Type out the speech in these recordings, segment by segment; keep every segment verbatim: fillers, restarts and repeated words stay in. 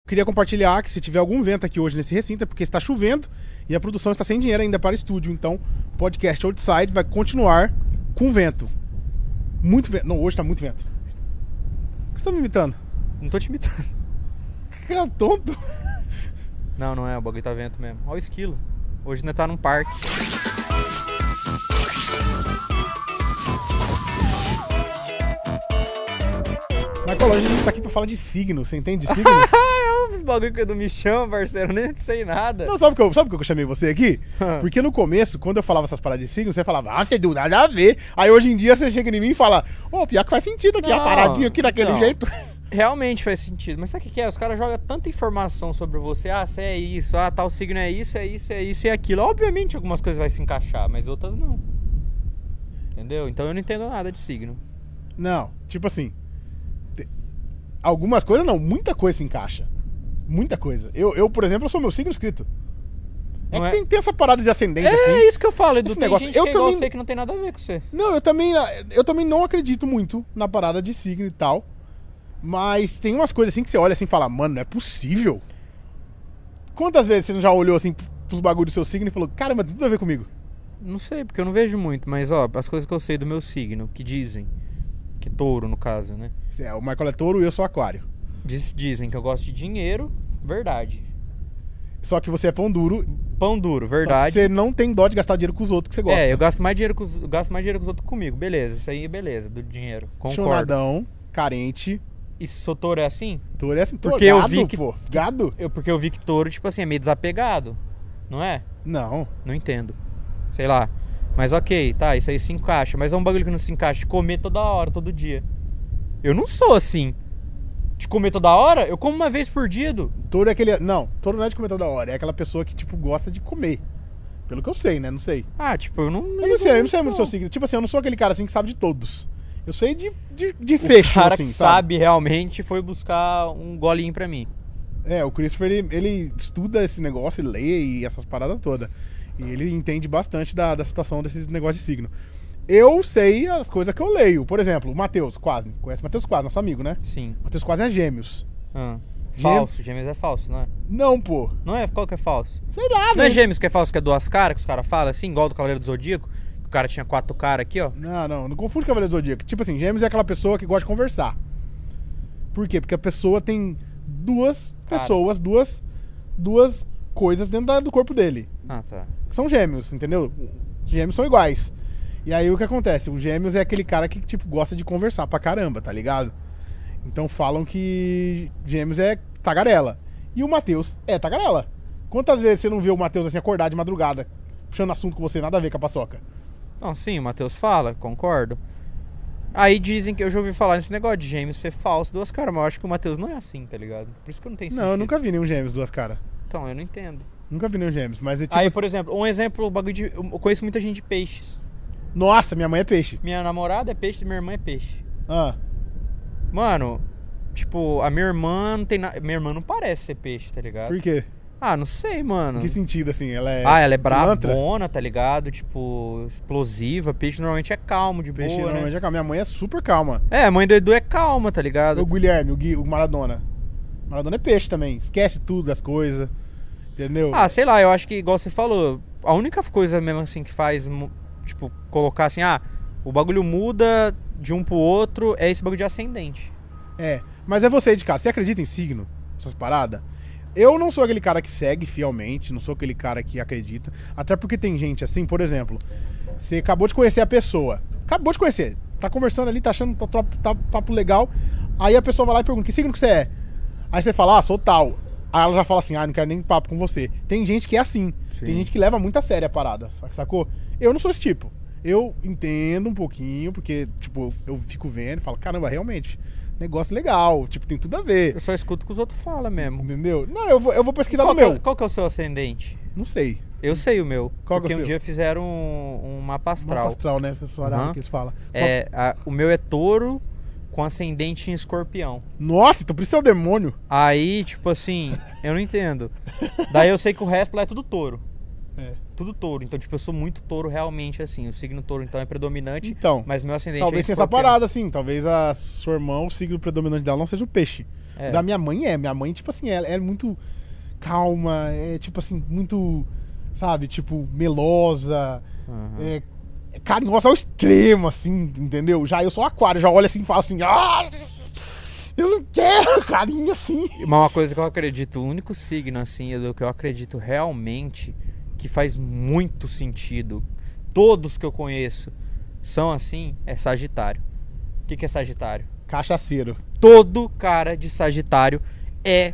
queria compartilhar que se tiver algum vento aqui hoje nesse recinto é porque está chovendo e a produção está sem dinheiro ainda para estúdio. Então, o podcast Outside vai continuar com vento. Muito vento. Não, hoje tá muito vento. Por que você tá me imitando? Não tô te imitando. Que é tonto. Não, não é, o bagulho tá vento mesmo. Olha o esquilo. Hoje nós tá num parque. Michael, hoje a gente tá aqui pra falar de signo. Você entende de signo? Os bagulho que eu não me chamo, parceiro, nem sei nada. Não, sabe por que eu, sabe por que eu chamei você aqui? Porque no começo, quando eu falava essas paradas de signo, você falava, ah, você deu nada a ver. Aí hoje em dia você chega em mim e fala, ô, oh, pior que faz sentido aqui, não, a paradinha aqui daquele não. jeito. Realmente faz sentido, mas sabe o que, que é? Os caras jogam tanta informação sobre você, ah, você é isso, ah, tal signo é isso, é isso, é isso e aquilo. Obviamente algumas coisas vai se encaixar, mas outras não. Entendeu? Então eu não entendo nada de signo. Não, tipo assim, te... algumas coisas não, muita coisa se encaixa. Muita coisa. Eu, eu por exemplo, eu sou meu signo escrito. É não que é... Tem, tem essa parada de ascendente é assim. É isso que eu falo, Edu, esse tem negócio. gente Eu que é também... igual você que não tem nada a ver com você. Não, eu também, eu também não acredito muito na parada de signo e tal. Mas tem umas coisas assim que você olha assim e fala, mano, não é possível. Quantas vezes você já olhou assim pros bagulhos do seu signo e falou, caramba, tem tudo a ver comigo? Não sei, porque eu não vejo muito, mas ó, as coisas que eu sei do meu signo, que dizem, que touro no caso, né? É, o Michael é touro e eu sou aquário. Diz, dizem que eu gosto de dinheiro, verdade. Só que você é pão duro. Pão duro, verdade. Só que você não tem dó de gastar dinheiro com os outros que você gosta. É, eu gasto mais dinheiro com os, eu gasto mais dinheiro com os outros comigo, beleza, isso aí é beleza, do dinheiro, concordo. Chonadão, carente. E se touro é assim? Touro é assim, touro, porque gado, eu vi que, pô, gado? Eu, porque eu vi que touro, tipo assim, é meio desapegado, não é? Não. Não entendo, sei lá. Mas ok, tá, isso aí se encaixa, mas é um bagulho que não se encaixa de comer toda hora, todo dia. Eu não sou assim. De comer toda hora, eu como uma vez por dia, Edu. Touro é aquele... Não, touro não é de comer toda hora. É aquela pessoa que, tipo, gosta de comer. Pelo que eu sei, né? Não sei. Ah, tipo, eu não... Eu não sei, eu não sei muito do seu signo. Tipo assim, eu não sou aquele cara assim que sabe de todos. Eu sei de, de, de fecho, O cara assim, que sabe? sabe realmente foi buscar um golinho pra mim. É, o Christopher, ele, ele estuda esse negócio, ele lê e essas paradas todas. E ele entende bastante da, da situação desses negócios de signo. Eu sei as coisas que eu leio. Por exemplo, o Matheus Quase. Conhece o Matheus Quase, nosso amigo, né? Sim. Matheus Quase é gêmeos. Ah, Gê- falso, gêmeos é falso, não é? Não, pô. Não é? Qual que é falso? Sei lá, Não né? é gêmeos que é falso, que é duas caras, que os caras falam assim, igual do Cavaleiro do Zodíaco? Que o cara tinha quatro caras aqui, ó. Não, não, não confunde com Cavaleiro do Zodíaco. Tipo assim, gêmeos é aquela pessoa que gosta de conversar. Por quê? Porque a pessoa tem duas Cara. pessoas, duas, duas coisas dentro da- do corpo dele. Ah, tá. Que são gêmeos, entendeu? Os gêmeos são iguais. E aí o que acontece? O gêmeos é aquele cara que, tipo, gosta de conversar pra caramba, tá ligado? Então falam que gêmeos é tagarela. E o Matheus é tagarela. Quantas vezes você não vê o Matheus assim acordar de madrugada, puxando assunto com você, nada a ver com a paçoca? Não, sim, o Matheus fala, concordo. Aí dizem que eu já ouvi falar nesse negócio de gêmeos ser falso, duas caras, mas eu acho que o Matheus não é assim, tá ligado? Por isso que eu não tenho sentido. Não, eu nunca vi nenhum gêmeos duas caras. Então, eu não entendo. Nunca vi nenhum gêmeos, mas é tipo... Aí, assim- por exemplo, um exemplo, o bagulho de... Eu conheço muita gente de peixes. Nossa, minha mãe é peixe. Minha namorada é peixe e minha irmã é peixe. Ah, Mano, tipo, a minha irmã não tem nada... Minha irmã não parece ser peixe, tá ligado? por quê? Ah, não sei, mano. Em que sentido, assim? Ela é... Ah, ela é pilantra? brabona, tá ligado? Tipo, explosiva. Peixe normalmente é calmo, de Peixe boa, normalmente né? é calma. Minha mãe é super calma. É, a mãe do Edu é calma, tá ligado? O Guilherme, o, Gui, o Maradona. O Maradona é peixe também. Esquece tudo das coisas. Entendeu? Ah, sei lá, eu acho que, igual você falou, a única coisa mesmo assim que faz, mu- tipo, colocar assim, ah, o bagulho muda de um pro outro, é esse bagulho de ascendente. É, mas é você de casa. Você acredita em signo? Essas paradas? Eu não sou aquele cara que segue fielmente, não sou aquele cara que acredita. Até porque tem gente assim, por exemplo, você acabou de conhecer a pessoa. Acabou de conhecer. Tá conversando ali, tá achando tá, tá, tá papo legal. Aí a pessoa vai lá e pergunta, que signo que você é? Aí você fala, ah, sou tal. Aí ela já fala assim, ah, não quero nem papo com você. Tem gente que é assim. Sim. Tem gente que leva muito a sério a parada, sacou? Eu não sou esse tipo. Eu entendo um pouquinho, porque, tipo, eu fico vendo e falo, caramba, realmente, negócio legal, tipo, tem tudo a ver. Eu só escuto o que os outros falam mesmo. Entendeu? Não, eu vou, eu vou pesquisar Qual no que, é, meu. qual que é o seu ascendente? Não sei. Eu sei o meu. Qual que porque é o um seu? dia fizeram um, um mapa astral. Mapa astral, né? Essa sua arara Aham. que eles falam. É, a- o meu é touro com ascendente em escorpião. Nossa, então por isso é o demônio. Aí, tipo assim, eu não entendo. Daí eu sei que o resto lá é tudo touro. É. Tudo touro. Então, tipo, eu sou muito touro realmente, assim. O signo touro, então, é predominante. Então, mas meu ascendente talvez é tenha essa escorpião. parada, assim. Talvez a sua irmã, o signo predominante dela não seja o peixe. É. Da minha mãe é. Minha mãe, tipo assim, ela é muito calma, é tipo assim, muito, sabe, tipo, melosa, Uhum. é, carinhosa ao extremo, assim, entendeu? Já eu sou aquário, já olho assim e falo assim, ah, eu não quero carinho assim. Mas uma coisa que eu acredito, o único signo, assim, do que eu acredito realmente que faz muito sentido, todos que eu conheço são assim, é Sagitário. O que, que é Sagitário? Cachaceiro. Todo cara de Sagitário é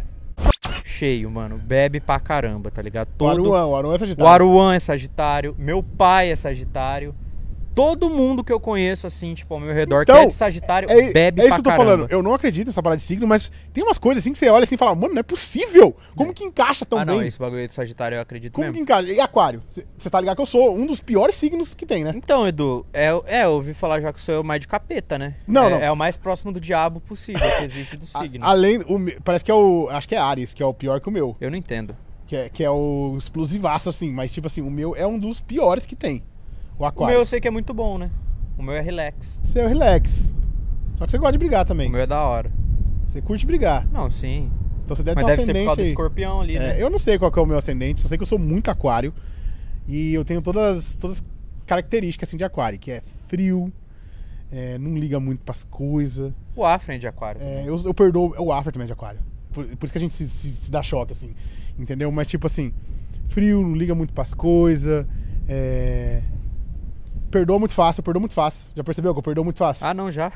cheio, mano. Bebe pra caramba, tá ligado? O Todo... Aruan, o Aruan é O Sagitário. Aruan é Sagitário, meu pai é Sagitário. Todo mundo que eu conheço, assim, tipo, ao meu redor, Então, que é de Sagitário, É, bebe é isso pra que eu tô caramba. falando. Eu não acredito nessa parada de signo, mas tem umas coisas assim que você olha assim e fala, mano, não é possível. Como que encaixa tão Ah, bem? não, esse bagulho aí de Sagitário eu acredito Como mesmo. que encaixa? E aquário? Você tá ligado que eu sou um dos piores signos que tem, né? Então, Edu, é, é, eu ouvi falar já que o seu é o mais de capeta, né? Não, é, não. é o mais próximo do diabo possível que existe do A- signo. além, o me- parece que é o, acho que é Ares, que é o pior que o meu. Eu não entendo. Que é, que é o explosivaço, assim. Mas, tipo assim, o meu é um dos piores que tem. O O aquário. meu eu sei que é muito bom, né? O meu é relax. Você é o relax. Só que você gosta de brigar também. O meu é da hora. Você curte brigar. Não, sim. Então você deve Mas ter um deve ser por ascendente causa do aí. escorpião ali, É, né? eu não sei qual que é o meu ascendente, só sei que eu sou muito aquário. E eu tenho todas todas as características assim, de aquário, que é frio, é, não liga muito pras coisas. O Afren é de aquário. É, eu, eu perdoo o Afra também é de aquário. Por, por isso que a gente se, se- se dá choque, assim. Entendeu? Mas tipo assim, frio, não liga muito pras coisas. É... Perdoa muito fácil, eu perdoo muito fácil. Já percebeu que eu perdoo muito fácil? Ah, não, já.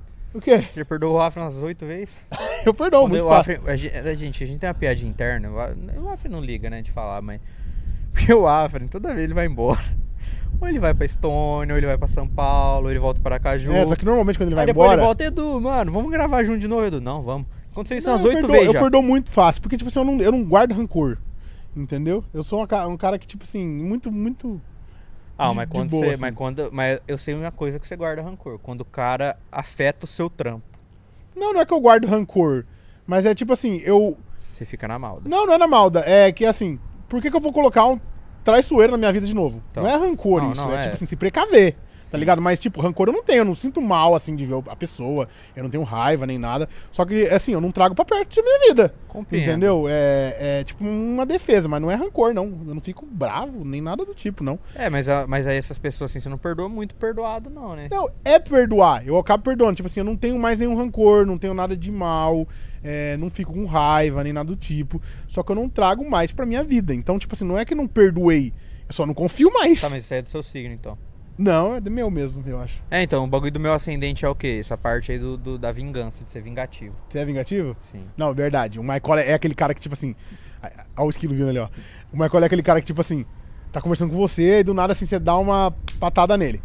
O quê? Você já perdoou o Afren umas oito vezes? Eu perdoo Quando muito o fácil. Afren, a gente, a gente, a gente tem uma piadinha interna. o A- O Afren não liga, né, de falar, mas. Porque o Afren, toda vez ele vai embora. Ou ele vai pra Estônia, ou ele vai pra São Paulo, ou ele volta para Aracaju. É, só que normalmente quando ele vai Aí depois embora... ele volta, Edu, mano, vamos gravar junto de novo, Edu. Não, vamos. Aconteceu isso Não, umas eu oito perdoo- vezes Eu já. perdoo muito fácil, porque, tipo assim, eu não, eu não guardo rancor. Entendeu? Eu sou uma ca- um cara que, tipo assim, muito, muito. Ah, de- mas de quando boa, você. assim. Mas quando. Mas eu sei uma coisa que você guarda rancor. Quando o cara afeta o seu trampo. Não, não é que eu guardo rancor. Mas é tipo assim, eu. Você fica na malda. Não, não é na malda. É que assim, por que, que eu vou colocar um traiçoeiro na minha vida de novo? Então. Não é rancor Não, isso, não, é, é. tipo assim, se precaver. Tá ligado? Mas, tipo, rancor eu não tenho, eu não sinto mal, assim, de ver a pessoa, eu não tenho raiva nem nada. Só que, assim, eu não trago pra perto da minha vida. Compreendo. Entendeu? É, é tipo uma defesa, mas não é rancor, não. Eu não fico bravo, nem nada do tipo, não. É, mas, a- mas aí essas pessoas assim, você não perdoa muito perdoado, não, né? Não, é perdoar. Eu acabo perdoando. Tipo assim, eu não tenho mais nenhum rancor, não tenho nada de mal, é, não fico com raiva, nem nada do tipo. Só que eu não trago mais pra minha vida. Então, tipo assim, não é que eu não perdoei, eu só não confio mais. Tá, mas isso aí é do seu signo, então. Não, é do meu mesmo, eu acho. É, então, o bagulho do meu ascendente é o quê? Essa parte aí do, do- da vingança, de ser vingativo. Você é vingativo? Sim. Não, verdade. O Michael é aquele cara que, tipo assim. Olha o esquilo vindo ali, ó. O Michael é aquele cara que, tipo assim, tá conversando com você e do nada assim você dá uma patada nele.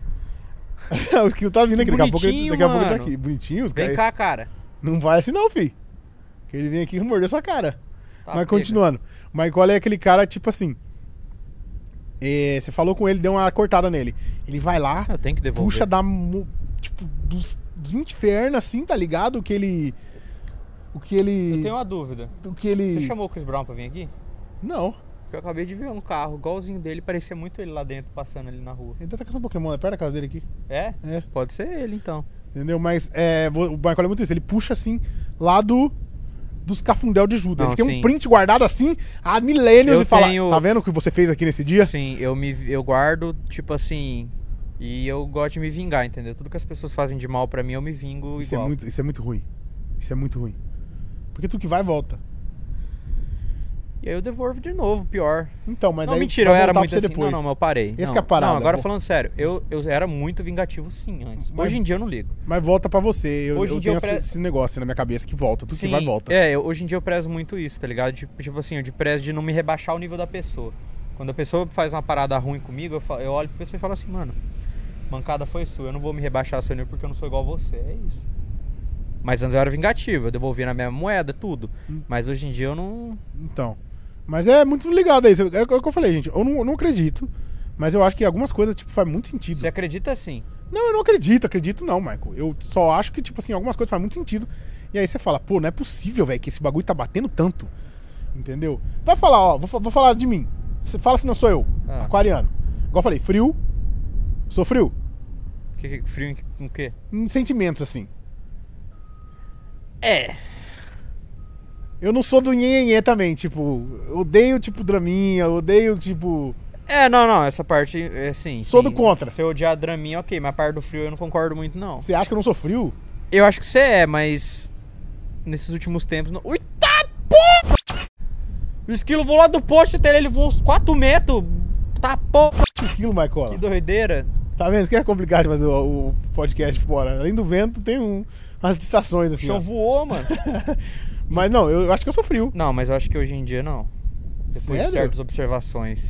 O esquilo tá vindo Que aqui, daqui a pouco ele, bonitinho, daqui a pouco ele tá mano. aqui. Bonitinho, os Vem caras. cá, cara. Não vai assim, não, fi. Que ele vem aqui e mordeu sua cara. Tá, Mas pega. continuando. O Michael é aquele cara, tipo assim. é, você falou com ele, deu uma cortada nele. Ele vai lá, Eu tenho que devolver. puxa da. mo- Tipo, dos, dos infernos, assim, tá ligado? O que ele. O que ele. Eu tenho uma dúvida. O que ele. Você chamou o Chris Brown pra vir aqui? Não. Porque eu acabei de ver um carro igualzinho dele, parecia muito ele lá dentro, passando ali na rua. Ele tá com essa Pokémon, é perto da casa dele aqui. É? É. Pode ser ele, então. Entendeu? Mas é, o Michael é muito isso. Ele puxa assim, lá do. Dos cafundel de Judas. Não, Ele tem sim. um print guardado assim há milênios Eu e fala: tenho- Tá vendo o que você fez aqui nesse dia? Sim, eu me eu guardo, tipo assim. E eu gosto de me vingar, entendeu? Tudo que as pessoas fazem de mal pra mim, eu me vingo Isso é, igual. muito, isso é muito ruim. Isso é muito ruim. Porque tudo que vai, volta. E aí eu devolvo de novo, pior. Então, mas não, aí mentira, vai eu era voltar muito pra você assim. depois. Não, não, mas eu parei. Esse não, que é a parada. Não, agora Vo- falando sério, eu, eu era muito vingativo sim antes. Mas- Hoje em dia eu não ligo. Mas volta pra você. Eu, Hoje em eu dia tenho eu pre- esse, esse negócio na minha cabeça que volta. Tudo Sim, que vai, volta. É, eu- hoje em dia eu prezo muito isso, tá ligado? Tipo, tipo assim, eu de prezo de não me rebaixar o nível da pessoa. Quando a pessoa faz uma parada ruim comigo, eu, fa- eu olho pra pessoa e falo assim, mano, mancada foi sua, eu não vou me rebaixar seu nível porque eu não sou igual a você, é isso. Mas antes eu era vingativo, eu devolvia na minha moeda, tudo. Hum. Mas hoje em dia eu não... Então. Mas é muito ligado a isso. É o que eu falei, gente. Eu não, eu não acredito. Mas eu acho que algumas coisas, tipo, faz muito sentido. Você acredita assim? Não, eu não acredito, acredito não, Michael. Eu só acho que, tipo assim, algumas coisas fazem muito sentido. E aí você fala, pô, não é possível, velho, que esse bagulho tá batendo tanto. Entendeu? Vai falar, ó, vou, fa- vou falar de mim. Você fala se não sou eu. Ah. Aquariano. Igual eu falei, frio. Sou frio. Que, que, frio em- com o quê? Em sentimentos, assim. É. Eu não sou do nhenhenhê também, tipo, eu odeio, tipo, draminha, eu odeio, tipo... É, não, não, essa parte, é assim... Sou sim, do contra. Se eu odiar draminha, ok, mas a parte do frio eu não concordo muito, não. Você acha que eu não sou frio? Eu acho que você é, mas... Nesses últimos tempos... Não... Ui, tá, porra! O esquilo voou lá do poste até ele, ele voou uns quatro metros. Tá, porra! Aquilo, Marcola. Que doideira. Tá vendo? Isso que é complicado de fazer o, o podcast fora. Além do vento, tem um, umas distrações, O assim, chão ó. voou, mano. Mas não, eu acho que eu sou frio. Não, mas eu acho que hoje em dia não. Depois Sério? de certas observações.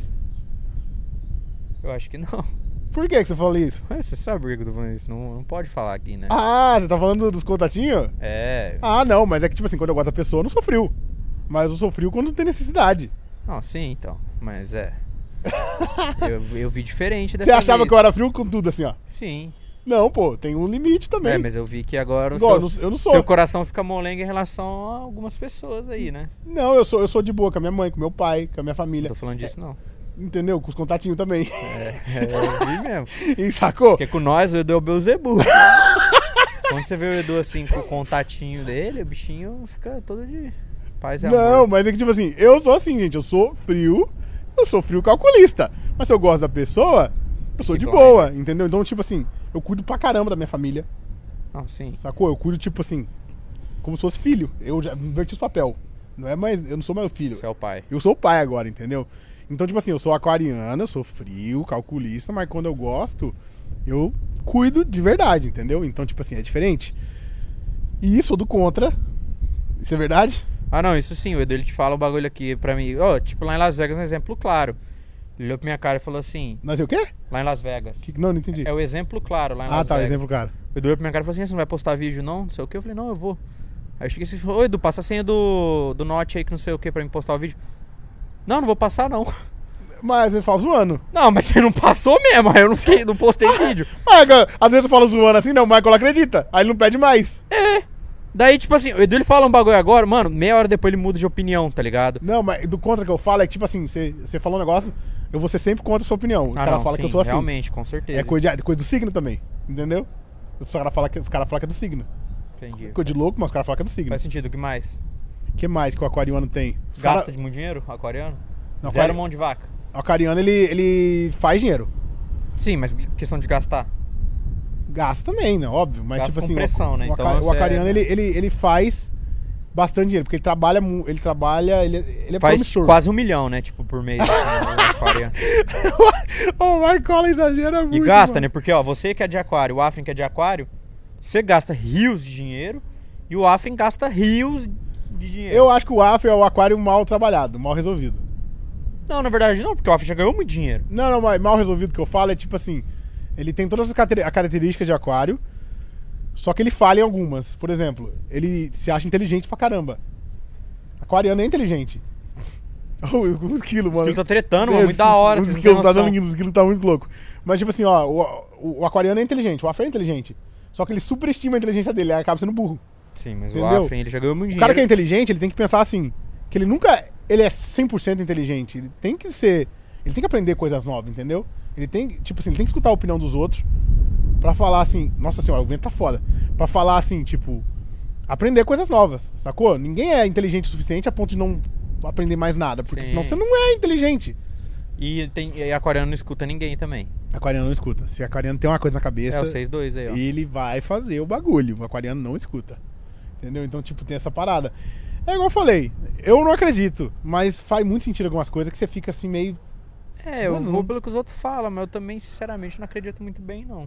Eu acho que não. Por que que você falou isso? Mas você sabe por que eu tô falando isso? Não, não pode falar aqui, né? Ah, você tá falando dos contatinhos? É. Ah, não, mas é que, tipo assim, quando eu gosto da pessoa, eu não sou frio. Mas eu sou frio quando tem necessidade. Não, sim, então. Mas é. eu, eu vi diferente dessa Você achava vez. que eu era frio com tudo, assim, ó? Sim. Não, pô, tem um limite também. É, mas eu vi que agora o Igual, seu, eu não- eu não sou. seu coração fica molenga em relação a algumas pessoas aí, né? Não, eu sou, eu sou de boa com a minha mãe, com meu pai, com a minha Não família. tô falando disso, não. Entendeu? Com os contatinhos também. É, eu vi mesmo. E sacou? Porque com nós o Edu é o Beelzebub. Quando você vê o Edu assim com o contatinho dele, o bichinho fica todo de paz e amor. Não, mas é que tipo assim, eu sou assim, gente, eu sou frio, eu sou frio calculista. Mas se eu gosto da pessoa, eu sou Que de blind. boa, entendeu? Então, tipo assim, eu cuido pra caramba da minha família, Não, sim. sacou? Eu cuido, tipo assim, como se fosse filho. Eu já inverti os papel. Não é mais, eu não sou mais o filho. Você é o pai. Eu sou o pai agora, entendeu? Então, tipo assim, eu sou aquariano, eu sou frio, calculista, mas quando eu gosto, eu cuido de verdade, entendeu? Então, tipo assim, é diferente. E sou do contra. Isso é verdade? Ah, não, isso sim, o Edu ele te fala o bagulho aqui pra mim. Ó, tipo, lá em Las Vegas, um exemplo claro. Ele olhou pra minha cara e falou assim: Mas o quê? lá em Las Vegas. Que- Não, não entendi. É o exemplo claro lá em Ah, Las tá, Vegas. exemplo, cara. O Edu olhou pra minha cara e falou assim: você não vai postar vídeo não? Não sei o que. Eu falei: não, eu vou. Aí eu cheguei assim e falou: ô Edu, passa a senha do, do Note aí que não sei o que pra mim postar o vídeo. Não, não vou passar não. Mas ele fala zoando. Não, mas você não passou mesmo, aí eu não, fiquei, não postei vídeo. Ah, cara, às vezes eu falo zoando assim, não, o Michael acredita. Aí ele não pede mais. Daí, tipo assim, o Edu ele fala um bagulho agora, mano, meia hora depois ele muda de opinião, tá ligado? Não, mas do contra que eu falo é que, tipo assim, você, você falou um negócio, eu vou ser sempre contra a sua opinião. Os Ah, caras não, falam que eu sim, sou assim. realmente, com certeza. É coisa, de- coisa do signo também, entendeu? Os caras falam que, os cara falam que é do signo. Entendi. Coisa de louco, mas os caras falam que é do signo. Faz sentido, o que mais? O que mais que o aquariano tem? Os Gasta cara- de muito dinheiro, aquariano? Não, Zero aquari- mão de vaca. O aquariano, ele, ele faz dinheiro. Sim, mas questão de gastar. Gasta também, né? Óbvio. Mas, Gasta tipo com assim, pressão, o, né? o, Então aca- o você- aquariano, ele, ele, ele faz bastante dinheiro, porque ele trabalha, mu- ele trabalha, ele, ele é Faz promissor. quase um milhão, né? Tipo, por mês. Assim, no aquariano. O Michael exagera E muito, gasta, mano. né? Porque, ó, você que é de aquário, o Afrin que é de aquário, você gasta rios de dinheiro e o Afrin gasta rios de dinheiro. Eu acho que o Afro é o aquário mal trabalhado, mal resolvido. Não, na verdade não, porque o Afrin já ganhou muito dinheiro. Não, não, mas mal resolvido que eu falo é tipo assim, ele tem todas as cate- a características de aquário, só que ele falha em algumas. Por exemplo, ele se acha inteligente pra caramba. Aquariano é inteligente. O esquilo, O mano. esquilo tá tretando, mano, muito da hora, O vocês não esquilo têm tá noção. dando, o esquilo tá muito louco. Mas tipo assim, ó, o, o, o aquariano é inteligente, o Afro é inteligente. Só que ele superestima a inteligência dele, aí acaba sendo burro. Sim, mas Entendeu? o Afrin ele já ganhou muito O dinheiro. cara que é inteligente, ele tem que pensar assim, que ele nunca, ele é cem por cento inteligente, ele tem que ser, ele tem que aprender coisas novas, entendeu? Ele tem, tipo assim, ele tem que escutar a opinião dos outros pra falar assim, nossa senhora, o vento tá foda. Pra falar assim, tipo, aprender coisas novas, sacou? Ninguém é inteligente o suficiente a ponto de não aprender mais nada, porque Sim. senão você não é inteligente. E, tem, e aquariano não escuta ninguém também. Aquariano não escuta. Se o aquariano tem uma coisa na cabeça, É, vocês dois aí, ó. ele vai fazer o bagulho. O aquariano não escuta. Entendeu? Então, tipo, tem essa parada. É igual eu falei, eu não acredito, mas faz muito sentido algumas coisas que você fica assim meio. É, eu Mano, vou não- pelo que os outros falam, mas eu também, sinceramente, não acredito muito bem, não. Não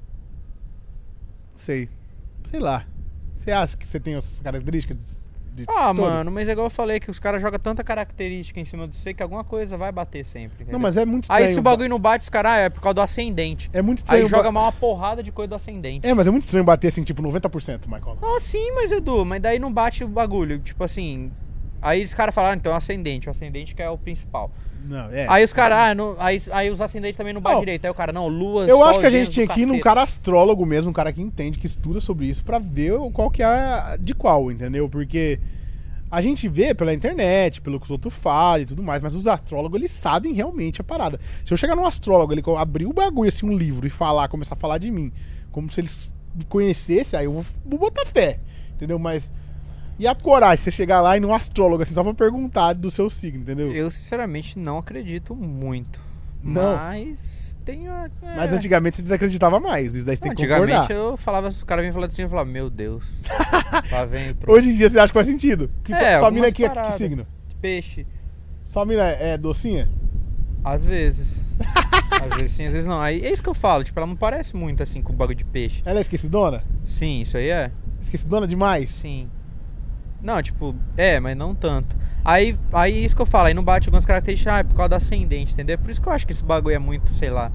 sei. Sei lá. Você acha que você tem essas características de. de Ah, todo? mano, mas é igual eu falei, que os caras jogam tanta característica em cima de você que alguma coisa vai bater sempre. Não, entendeu? mas é muito estranho. Aí se o bagulho não bate, os caras, ah, é por causa do ascendente. É muito estranho. Aí joga ba- mal uma porrada de coisa do ascendente. É, mas é muito estranho bater assim, tipo, noventa por cento, Michael. Ah, sim, mas Edu, mas daí não bate o bagulho. Tipo assim. Aí os caras falaram, então é o ascendente, o ascendente que é o principal. Não, é. Aí os caras, ah, não- aí, aí os ascendentes também não batem Não. direito. Aí o cara, não, lua, Eu sol, acho que a Vênus gente tinha do que ir num caceta. cara astrólogo mesmo, um cara que entende, que estuda sobre isso, pra ver qual que é a- de qual, entendeu? Porque A gente vê pela internet, pelo que os outros falam e tudo mais, mas os astrólogos, eles sabem realmente a parada. Se eu chegar num astrólogo, ele abrir o bagulho, assim, um livro e falar, começar a falar de mim, como se eles me conhecessem, aí eu vou, vou botar fé, entendeu? Mas... E a coragem, você chegar lá e num astrólogo, assim, só pra perguntar do seu signo, entendeu? Eu, sinceramente, não acredito muito. Não. Mas tenho... É... Mas antigamente você desacreditava mais, isso daí você tem que Antigamente concordar. eu falava, o cara vinha falando assim, eu falava, meu Deus, lá vem o trouxa. Hoje em dia você acha que faz sentido? Que É, só- sua mina algumas aqui é que paradas. signo? Peixe. Sua mina é docinha? Às vezes. Às vezes sim, às vezes não. Aí é isso que eu falo, tipo, ela não parece muito assim com o bagulho de peixe. Ela é esquecidona? Sim, isso aí é? Esquecidona demais? Sim. Não, tipo, é, mas não tanto. Aí, aí isso que eu falo, aí não bate algumas características, ah, é por causa do ascendente, entendeu? Por isso que eu acho que esse bagulho é muito, sei lá.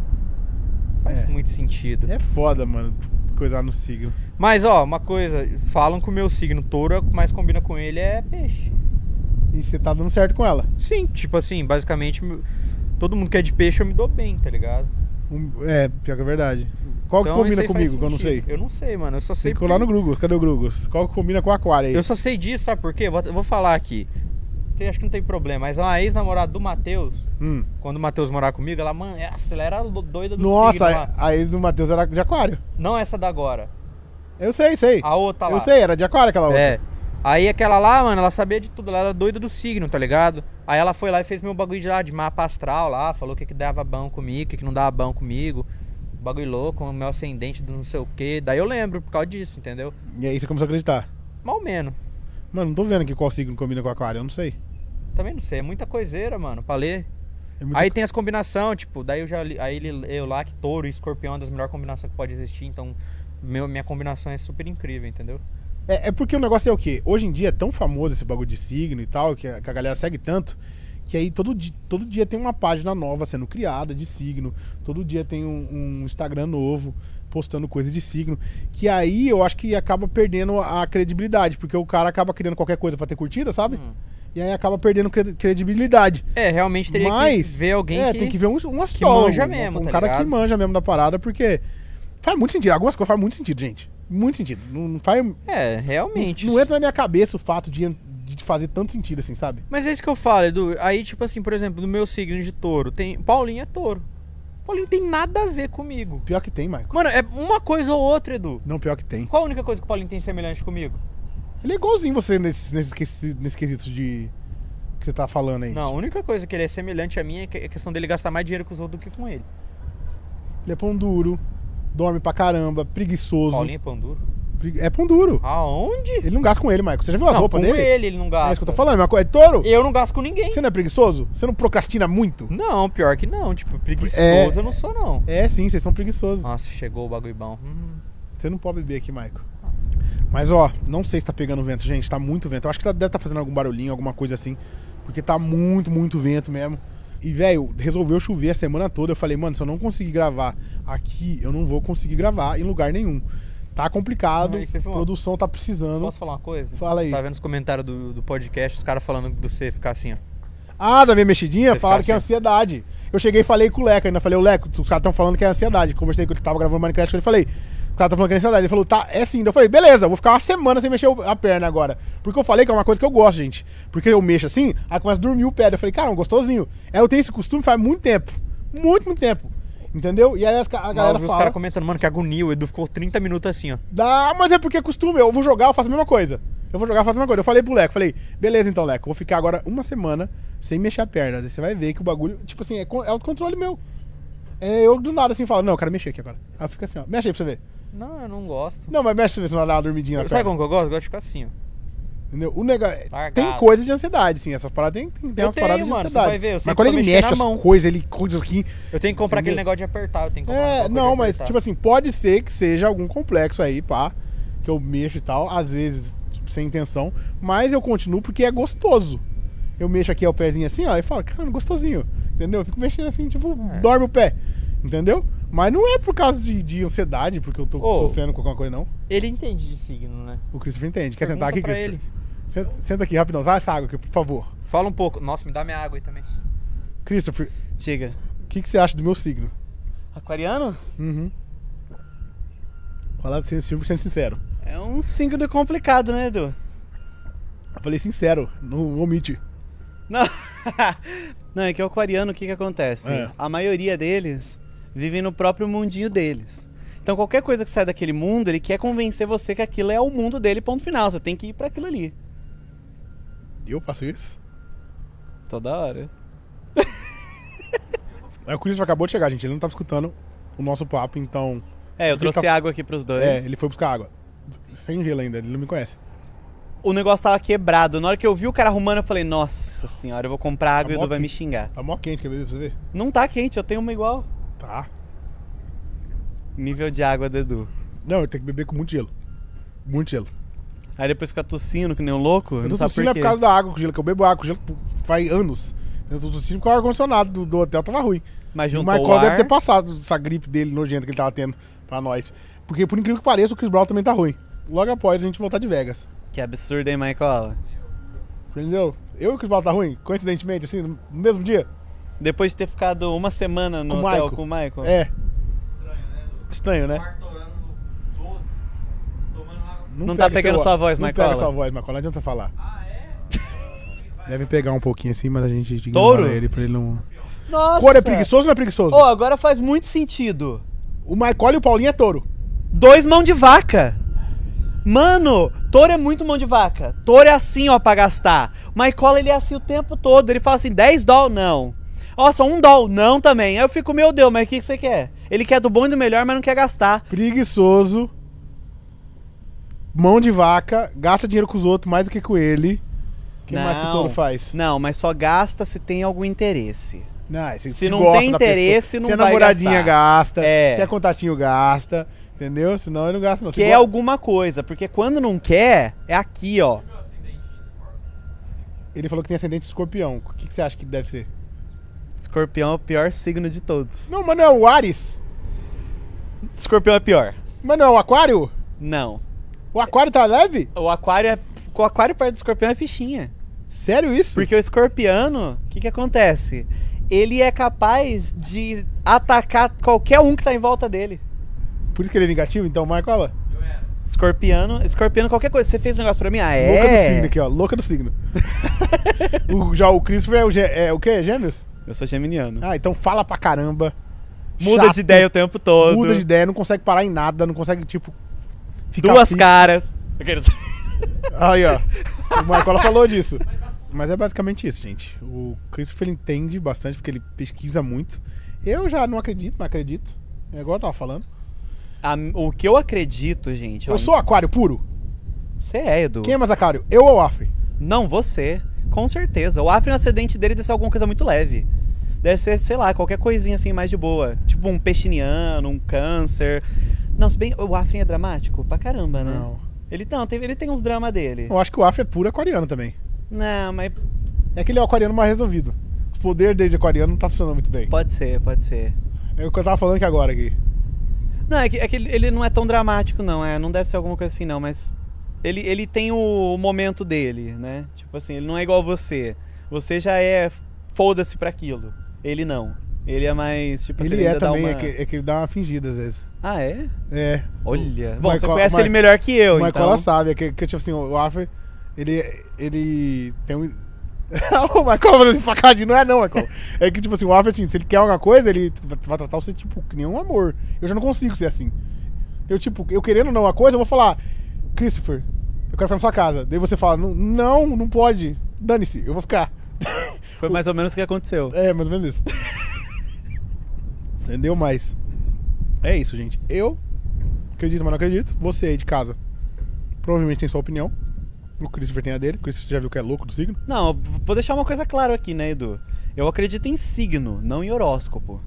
Faz É. muito sentido. É foda, mano, coisar no signo. Mas, ó, uma coisa, falam que o meu signo touro, o que mais combina com ele é peixe. E você tá dando certo com ela. Sim, tipo assim, basicamente, meu- todo mundo que é de peixe eu me dou bem, tá ligado? Um- é, pior que é verdade. Qual que Então, isso combina aí faz comigo, que eu não sei? sentido. Eu não sei, mano, eu só sei... Tem que colar no Grugos. Cadê o Grugos? Qual que combina com o aquário aí? Eu só sei disso, sabe por quê? Eu vou, eu vou falar aqui. Tem- Acho que não tem problema, mas uma ex-namorada do Matheus, Hum. quando o Matheus morava comigo, ela, mano, essa, ela era lo- doida do Nossa, signo lá. a, a ex do Matheus era de aquário. Não essa da agora, Eu sei, sei. a outra lá. Eu sei, era de aquário aquela outra. É. Aí aquela lá, mano, ela sabia de tudo, ela era doida do signo, tá ligado? Aí ela foi lá e fez meu bagulho de lá, de mapa astral lá, falou o que que dava bom comigo, o que que não dava bom comigo. Bagulho louco, o meu ascendente do não sei o que. Daí eu lembro por causa disso, entendeu? E aí você começou a acreditar. Mal menos. Mano, não tô vendo aqui qual signo combina com aquário, eu não sei. Também não sei, é muita coiseira, mano, pra ler. É muito- Aí tem as combinações, tipo, daí eu já li, aí ele eu lá que touro e escorpião é uma das melhores combinações que pode existir, então meu, minha combinação é super incrível, entendeu? É, é porque o negócio é o quê? Hoje em dia é tão famoso esse bagulho de signo e tal, que a, que a galera segue tanto, que aí todo dia, todo dia tem uma página nova sendo criada de signo, todo dia tem um, um Instagram novo postando coisa de signo, que aí eu acho que acaba perdendo a credibilidade, porque o cara acaba criando qualquer coisa pra ter curtida, sabe? Hum. E aí acaba perdendo cre- credibilidade. É, realmente teria Mas, que ver alguém é, que... tem que ver um, um astrólogo, manja um- mesmo, um tá cara que ligado? manja mesmo da parada, porque faz muito sentido, algumas coisas fazem muito sentido, gente. Muito sentido. Não, não faz... É, realmente. Não, não entra na minha cabeça o fato de, de fazer tanto sentido assim, sabe? Mas é isso que eu falo, Edu. Aí, tipo assim, por exemplo, no meu signo de touro, tem. Paulinho é touro. Paulinho tem nada a ver comigo. Pior que tem, Michael. Mano, é uma coisa ou outra, Edu. Não, pior que tem. Qual a única coisa que o Paulinho tem semelhante comigo? Ele é igualzinho você nesse, nesse, quesi- nesse quesito de... que você tá falando aí. Não, a única coisa que ele é semelhante a mim é que- é a questão dele gastar mais dinheiro com os outros do que com ele. Ele é pão duro, dorme pra caramba, preguiçoso. Paulinho é pão duro? Pregui- É pão duro. Aonde? Ele não gasta com ele, Michael. Você já viu as Não, roupas com dele? ele ele não gasta. É isso que eu tô falando, Michael. É touro? Eu não gasto com ninguém. Você não é preguiçoso? Você não procrastina muito? Não, pior que não. Tipo, preguiçoso É. eu não sou, não. É sim, vocês são preguiçosos. Nossa, chegou o bagulho bom. Hum. Você não pode beber aqui, Michael. Mas ó, não sei se tá pegando vento, gente. Tá muito vento. Eu acho que tá- deve estar fazendo algum barulhinho, alguma coisa assim. Porque tá muito, muito vento mesmo. E, velho, resolveu chover a semana toda. Eu falei, mano, se eu não conseguir gravar aqui, eu não vou conseguir gravar em lugar nenhum. Tá complicado, Aí você a falou. produção tá precisando. Posso falar uma coisa? Fala aí. Tava vendo os comentários do, do podcast, os caras falando do você ficar assim, ó. Ah, da minha mexidinha, Você falaram fica que é assim. ansiedade. Eu cheguei e falei com o Leco, ainda falei, o Leco, os caras estão falando que é ansiedade. Conversei com ele, tava gravando Minecraft com ele, falei, os caras estão falando que é ansiedade. Ele falou, tá, é sim. Eu falei, beleza, eu vou ficar uma semana sem mexer a perna agora. Porque eu falei que é uma coisa que eu gosto, gente. Porque eu mexo assim, aí começa a dormir o pé. Eu falei, cara, gostosinho. Aí eu tenho esse costume faz muito tempo. Muito, muito tempo. Entendeu? E aí as ca- a Mas eu galera vi os fala... caras comentando, mano, que agonia, o Edu ficou trinta minutos assim, ó. Dá, mas é porque é costume, eu vou jogar, eu faço a mesma coisa. Eu vou jogar, eu faço a mesma coisa. Eu falei pro Leco, falei, beleza então, Leco, eu vou ficar agora uma semana sem mexer a perna. Daí você vai ver que o bagulho, tipo assim, é, co- é autocontrole meu. É, eu do nada assim falo, não, eu quero mexer aqui agora. Aí fica assim, ó, mexe aí pra você ver. Não, eu não gosto. Não, mas mexe pra você ver se não dá uma dormidinha na Sabe perna. como que eu gosto? Eu gosto de ficar assim, ó. Entendeu? O negócio, Largado. tem coisas de ansiedade, sim, essas paradas tem, tem, tem Eu umas tenho, paradas de mano, você ansiedade. vai ver, eu mas sempre quando tô ele mexendo mexe na as mão. coisas, ele coisa aqui... Eu tenho que comprar aquele Entendeu? negócio de apertar, eu tenho que comprar É, uma coisa não, de mas apertar. tipo assim, pode ser que seja algum complexo aí, pá, que eu mexo e tal, às vezes tipo, sem intenção, mas eu continuo porque é gostoso. Eu mexo aqui o pezinho assim, ó, e falo, caramba, gostosinho, entendeu? Eu fico mexendo assim, tipo, É. dorme o pé, entendeu? Mas não é por causa de, de ansiedade, porque eu tô Ô. sofrendo com alguma coisa, não. Ele entende de signo, né? O Christopher entende. Quer Pergunta sentar aqui, pra Christopher? ele. Senta, senta aqui rapidão, traz essa água aqui, por favor. Fala um pouco. Nossa, me dá minha água aí também. Christopher, Chega. o que, que você acha do meu signo? Aquariano Uhum. Falar assim, cem por cento sincero. é um signo complicado, né, Edu? Eu falei sincero, não omite. Não. Não, é que o aquariano, o que que acontece? É. A maioria deles vivem no próprio mundinho deles. Então qualquer coisa que sai daquele mundo, ele quer convencer você que aquilo é o mundo dele, ponto final. Você tem que ir pra aquilo ali. Eu faço isso? Toda hora. Aí o Christopher acabou de chegar, gente. Ele não tava escutando o nosso papo, então... É, eu Ele trouxe tá- água aqui pros dois. É, ele foi buscar água. Sem gelo ainda, ele não me conhece. O negócio tava quebrado. Na hora que eu vi o cara arrumando, eu falei, nossa senhora, eu vou comprar água Tá e o mó Edu vai me quente. xingar. Tá mó quente, quer beber pra você ver? Não tá quente, eu tenho uma igual. Tá. Nível de água do Edu. Não, eu tenho que beber com muito gelo. Muito gelo. Aí depois fica tossindo que nem um louco. Eu não tô sabe tossindo por é quê. por causa da água com gelo, que eu bebo água com gelo faz anos. Eu tô tossindo porque o ar-condicionado do, do hotel tava ruim. Mas E o juntou o Michael ar. deve ter passado essa gripe dele nojenta que ele tava tendo pra nós. Porque por incrível que pareça, o Chris Brown também tá ruim. Logo após a gente voltar de Vegas. Que absurdo, hein, Michael? Entendeu? Eu e o Chris Brown tá ruim, coincidentemente, assim, no mesmo dia. Depois de ter ficado uma semana no Com o hotel Michael. com o Michael. É, Estranho, né? Do estranho, né? quarto orando no doze, tomando água. Não tá pega pegando seu- sua voz, não Michael? pega sua voz, Michael, não adianta falar. Ah, é? Deve pegar um pouquinho assim, mas a gente ignora Touro? ele pra ele não... Nossa! Cor é preguiçoso ou não é preguiçoso? Ô, agora faz muito sentido. O Michael e o Paulinho é touro. Dois mão de vaca. Mano, touro é muito mão de vaca. Touro é assim, ó, pra gastar. O Michael, ele é assim o tempo todo. Ele fala assim, dez dólares, não. Nossa, um dólar, não também. Aí eu fico, meu Deus, mas o que, que você quer? Ele quer do bom e do melhor, mas não quer gastar. Preguiçoso. Mão de vaca, gasta dinheiro com os outros mais do que com ele. O que mais que o touro faz? Não, mas só gasta se tem algum interesse. Não, se, Se não gosta tem da interesse, pessoa. não se é vai namoradinha, gastar. gasta. É. Se é contatinho, gasta. Entendeu? Senão ele não gasta, não. Se Quer gosta- alguma coisa, porque quando não quer, é aqui, ó. Meu ascendente em Scorpio. Ele falou que tem ascendente escorpião. O que, que você acha que deve ser? Escorpião é o pior signo de todos. Não, mas não é o Ares? Escorpião é pior. Mas não é o Aquário? Não. O Aquário tá leve? O aquário é. O aquário perto do escorpião é fichinha. Sério isso? Porque o escorpiano, o que que acontece? Ele é capaz de atacar qualquer um que tá em volta dele. Por isso que ele é vingativo, então, Michael? Eu era. Escorpiano, escorpiano, qualquer coisa. Você fez um negócio pra mim? Ah, é? Louca do signo aqui, ó. Louca do signo. o, já o Christopher é o, gê- é o quê? Gêmeos? Eu sou geminiano. Ah, então fala pra caramba. Muda Chato, de ideia o tempo todo. Muda de ideia, não consegue parar em nada, não consegue, tipo, ficar Duas fixo. caras. Aqueles- Aí, ó. O Michael falou disso. Mas é basicamente isso, gente. O Christopher ele entende bastante, porque ele pesquisa muito. Eu já não acredito, não acredito. É igual eu tava falando. A- o que eu acredito, gente. Eu ó, sou aquário puro. Você é, Edu. Quem é mais aquário? Eu ou o Afri? Não, você. Com certeza. O Afri no acidente dele deve ser alguma coisa muito leve. Deve ser, sei lá, qualquer coisinha assim mais de boa. Tipo um peixiniano, um câncer. Não, se bem. O Afri é dramático? Pra caramba, né? Não. Ele, não, tem, ele tem uns dramas dele. Eu acho que o Afri é puro aquariano também. Não, mas É que ele é o aquariano mais resolvido. O poder dele de aquariano não tá funcionando muito bem. pode ser, pode ser. É o que eu tava falando aqui agora aqui. Não, é que, é que ele, ele não é tão dramático, não. É, não deve ser alguma coisa assim, não. Mas ele, ele tem o, o momento dele, né? Tipo assim, ele não é igual você. Você já é foda-se pra aquilo. Ele não. Ele é mais, tipo assim, Ele é ainda dá também, uma- é, que, é que ele dá uma fingida às vezes. Ah, é? É. Olha. O Bom, você Michael- conhece o ele Mi- melhor que eu, O Michael então. ela sabe, é que, que tipo assim, o Afri, ele, ele tem um... o Michael fazendo facadinho, não é não, Michael. É que tipo assim, o Afri, assim, se ele quer alguma coisa, ele vai tratar você tipo que nem um amor. Eu já não consigo ser assim. Eu tipo, eu querendo ou não uma coisa, eu vou falar, Christopher, eu quero ficar na sua casa. Daí você fala, não, não, não pode, dane-se, eu vou ficar. Foi mais ou menos o que aconteceu. É, mais ou menos isso. Entendeu? Mas é isso, gente. Eu acredito, mas não acredito. Você aí de casa provavelmente tem sua opinião. O Christopher tem a dele. O Christopher já viu que é louco do signo. Não, eu vou deixar uma coisa clara aqui, né, Edu? Eu acredito em signo, não em horóscopo.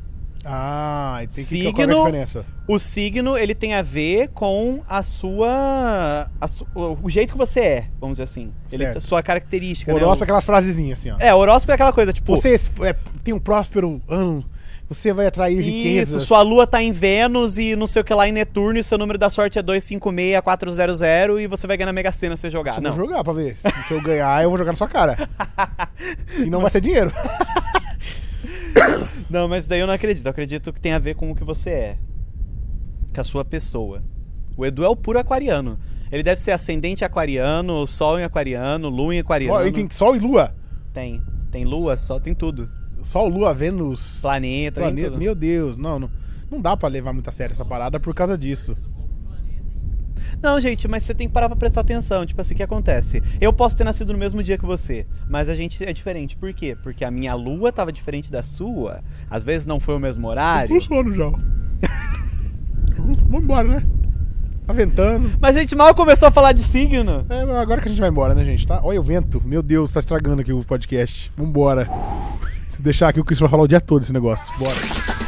Ah, e tem que Signo- qual é a diferença? O signo, ele tem a ver com a sua... a su- o o jeito que você é, vamos dizer assim. Ele, Certo. a sua característica, O né? horóscopo é aquelas frasezinhas assim, ó. É, horóscopo é aquela coisa, tipo... Você é- tem um próspero ano. Você vai atrair Isso, riquezas. sua lua tá em Vênus e não sei o que lá em Netuno e seu número da sorte é dois cinco seis quatro zero zero e você vai ganhar na Mega Sena se você jogar. Eu Não. vou jogar pra ver. Se se eu ganhar, eu vou jogar na sua cara. E não vai ser dinheiro. Não, mas daí eu não acredito. Eu acredito que tem a ver com o que você é. Com a sua pessoa. O Edu é o puro aquariano. Ele deve ser ascendente aquariano, sol em aquariano, lua em aquariano. Ó, e tem Sol e Lua. Tem. Tem lua, sol, tem tudo. Sol, Lua, Vênus. Planeta, tem planeta. tudo. Meu Deus, não, não. Não dá pra levar muito a sério essa parada por causa disso. Não, gente, mas você tem que parar pra prestar atenção. Tipo assim, o que acontece? Eu posso ter nascido no mesmo dia que você, mas a gente é diferente. Por quê? Porque a minha lua tava diferente da sua. Às vezes não foi o mesmo horário. Com sono já. Vamos vamos embora, né? Tá ventando. Mas a gente mal começou a falar de signo. É, agora que a gente vai embora, né, gente? Tá? Olha o vento. Meu Deus, tá estragando aqui o podcast. Vambora. Se deixar aqui, o Chris vai falar o dia todo esse negócio. Bora.